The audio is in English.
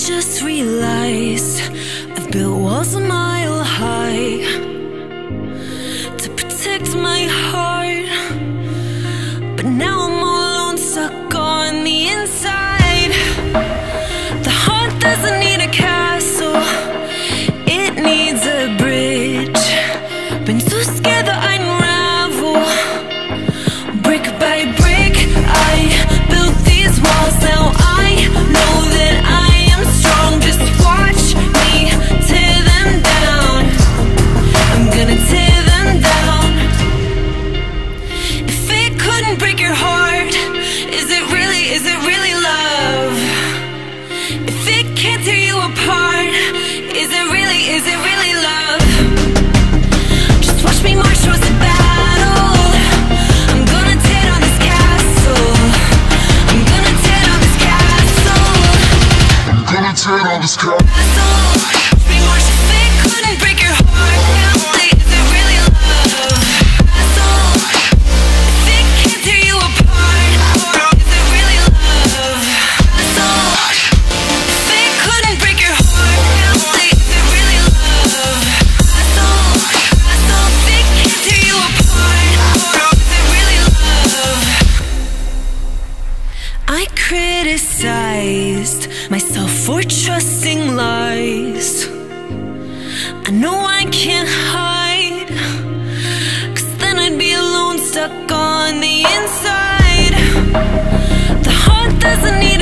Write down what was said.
just realized I've built walls a mile high to protect my heart, but now I'm all alone, stuck on the inside. The heart doesn't need a castle, it needs a bridge. Been too scared that I'd unravel. Brick by brick, I built these walls. Now I know that I am strong. Just watch me tear them down. I'm gonna tear them down. If it couldn't break your heart, is it really love? If it can't tear you apart, is it really love? Just watch me march towards the battle. I'm gonna tear down this castle. I'm gonna tear down this castle. I'm gonna tear down this castle. Watch me march. If it couldn't break your heart, is it really love? Castle. If it can't tear you apart, is it really love? Castle. If it couldn't break your heart, is it really love? Castle. If it can't tear you apart, is it really love? I criticized myself for trusting lies. I know I can't hide, 'cause then I'd be alone, stuck on the inside. The heart doesn't need